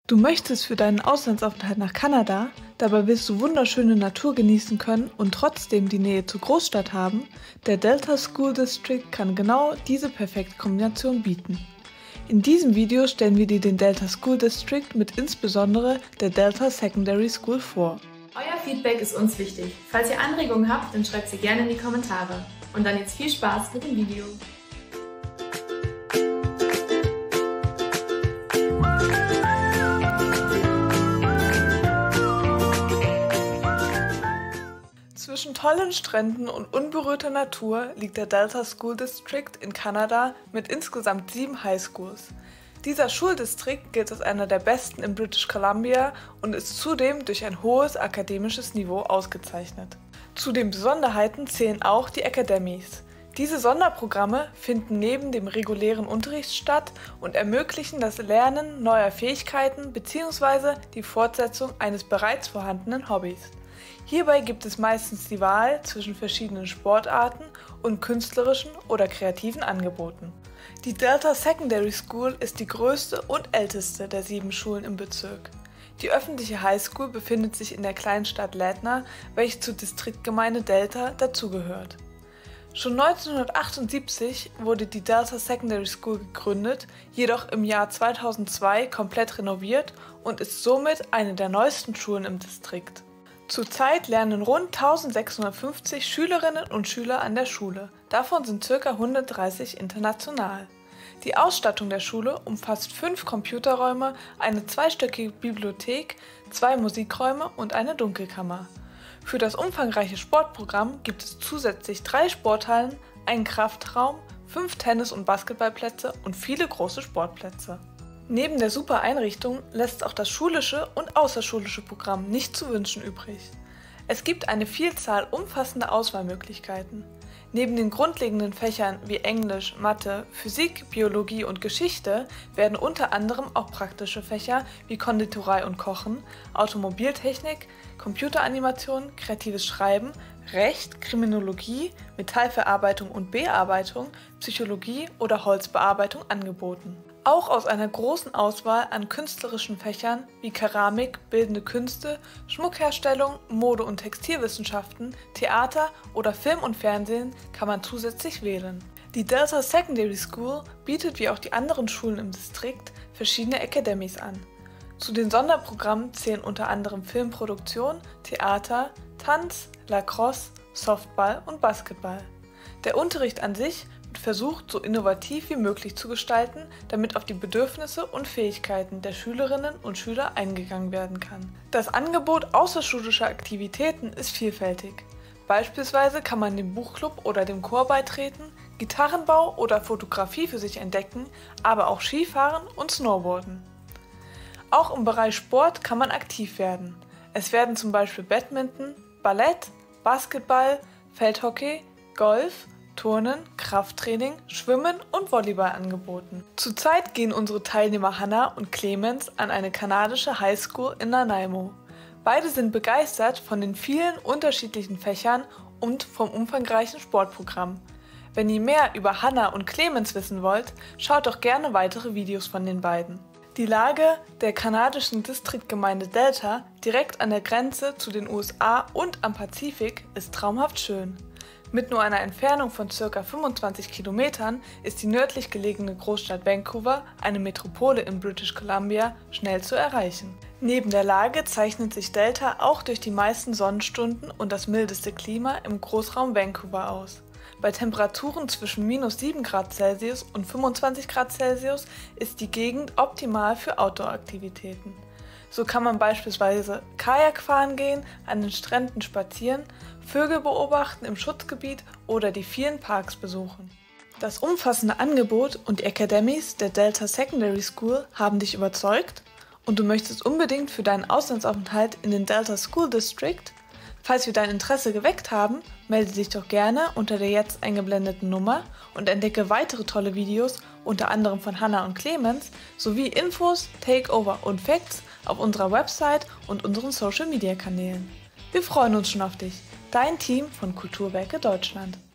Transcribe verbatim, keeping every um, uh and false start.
Du möchtest für deinen Auslandsaufenthalt nach Kanada, dabei willst du wunderschöne Natur genießen können und trotzdem die Nähe zur Großstadt haben? Der Delta School District kann genau diese perfekte Kombination bieten. In diesem Video stellen wir dir den Delta School District mit insbesondere der Delta Secondary School vor. Euer Feedback ist uns wichtig. Falls ihr Anregungen habt, dann schreibt sie gerne in die Kommentare. Und dann jetzt viel Spaß mit dem Video. Zwischen tollen Stränden und unberührter Natur liegt der Delta School District in Kanada mit insgesamt sieben Highschools. Dieser Schuldistrikt gilt als einer der besten in British Columbia und ist zudem durch ein hohes akademisches Niveau ausgezeichnet. Zu den Besonderheiten zählen auch die Academies. Diese Sonderprogramme finden neben dem regulären Unterricht statt und ermöglichen das Lernen neuer Fähigkeiten bzw. die Fortsetzung eines bereits vorhandenen Hobbys. Hierbei gibt es meistens die Wahl zwischen verschiedenen Sportarten und künstlerischen oder kreativen Angeboten. Die Delta Secondary School ist die größte und älteste der sieben Schulen im Bezirk. Die öffentliche Highschool befindet sich in der Kleinstadt Ladner, welche zur Distriktgemeinde Delta dazugehört. Schon neunzehnhundertachtundsiebzig wurde die Delta Secondary School gegründet, jedoch im Jahr zweitausendzwei komplett renoviert und ist somit eine der neuesten Schulen im Distrikt. Zurzeit lernen rund eintausendsechshundertfünfzig Schülerinnen und Schüler an der Schule, davon sind ca. hundertdreißig international. Die Ausstattung der Schule umfasst fünf Computerräume, eine zweistöckige Bibliothek, zwei Musikräume und eine Dunkelkammer. Für das umfangreiche Sportprogramm gibt es zusätzlich drei Sporthallen, einen Kraftraum, fünf Tennis- und Basketballplätze und viele große Sportplätze. Neben der super Einrichtung lässt auch das schulische und außerschulische Programm nicht zu wünschen übrig. Es gibt eine Vielzahl umfassender Auswahlmöglichkeiten. Neben den grundlegenden Fächern wie Englisch, Mathe, Physik, Biologie und Geschichte werden unter anderem auch praktische Fächer wie Konditorei und Kochen, Automobiltechnik, Computeranimation, kreatives Schreiben, Recht, Kriminologie, Metallverarbeitung und Bearbeitung, Psychologie oder Holzbearbeitung angeboten. Auch aus einer großen Auswahl an künstlerischen Fächern wie Keramik, Bildende Künste, Schmuckherstellung, Mode- und Textilwissenschaften, Theater oder Film und Fernsehen kann man zusätzlich wählen. Die Delta Secondary School bietet wie auch die anderen Schulen im Distrikt verschiedene Academies an. Zu den Sonderprogrammen zählen unter anderem Filmproduktion, Theater, Tanz, Lacrosse, Softball und Basketball. Der Unterricht an sich wird versucht, so innovativ wie möglich zu gestalten, damit auf die Bedürfnisse und Fähigkeiten der Schülerinnen und Schüler eingegangen werden kann. Das Angebot außerschulischer Aktivitäten ist vielfältig. Beispielsweise kann man dem Buchclub oder dem Chor beitreten, Gitarrenbau oder Fotografie für sich entdecken, aber auch Skifahren und Snowboarden. Auch im Bereich Sport kann man aktiv werden. Es werden zum Beispiel Badminton, Ballett, Basketball, Feldhockey, Golf, Turnen, Krafttraining, Schwimmen und Volleyball angeboten. Zurzeit gehen unsere Teilnehmer Hannah und Clemens an eine kanadische Highschool in Nanaimo. Beide sind begeistert von den vielen unterschiedlichen Fächern und vom umfangreichen Sportprogramm. Wenn ihr mehr über Hannah und Clemens wissen wollt, schaut doch gerne weitere Videos von den beiden. Die Lage der kanadischen Distriktgemeinde Delta, direkt an der Grenze zu den U S A und am Pazifik, ist traumhaft schön. Mit nur einer Entfernung von ca. fünfundzwanzig Kilometern ist die nördlich gelegene Großstadt Vancouver, eine Metropole in British Columbia, schnell zu erreichen. Neben der Lage zeichnet sich Delta auch durch die meisten Sonnenstunden und das mildeste Klima im Großraum Vancouver aus. Bei Temperaturen zwischen minus sieben Grad Celsius und fünfundzwanzig Grad Celsius ist die Gegend optimal für Outdoor-Aktivitäten. So kann man beispielsweise Kajak fahren gehen, an den Stränden spazieren, Vögel beobachten im Schutzgebiet oder die vielen Parks besuchen. Das umfassende Angebot und die Academies der Delta Secondary School haben dich überzeugt und du möchtest unbedingt für deinen Auslandsaufenthalt in den Delta School District? Falls wir dein Interesse geweckt haben, melde dich doch gerne unter der jetzt eingeblendeten Nummer und entdecke weitere tolle Videos, unter anderem von Hannah und Clemens, sowie Infos, Takeover und Facts auf unserer Website und unseren Social Media Kanälen. Wir freuen uns schon auf dich, dein Team von Kulturwerke Deutschland.